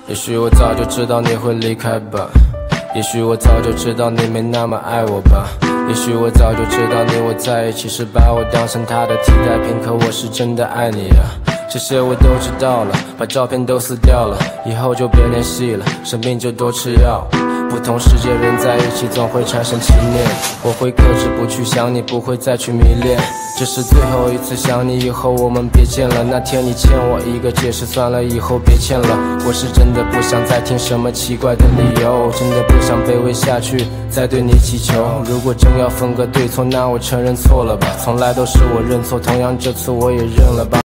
也许我早就知道你会离开吧，也许我早就知道你没那么爱我吧，也许我早就知道你我在一起是把我当成他的替代品，可我是真的爱你啊。这些我都知道了，把照片都撕掉了，以后就别联系了，生病就多吃药。不同世界人在一起总会产生情念，我会克制不去想你，不会再去迷恋。这是最后一次想你，以后我们别见了。那天你欠我一个解释，算了，以后别欠了。我是真的不想再听什么奇怪的理由，真的不想卑微下去，再对你祈求。如果真要分个对错，那我承认错了吧，从来都是我认错，同样这次我也认了吧。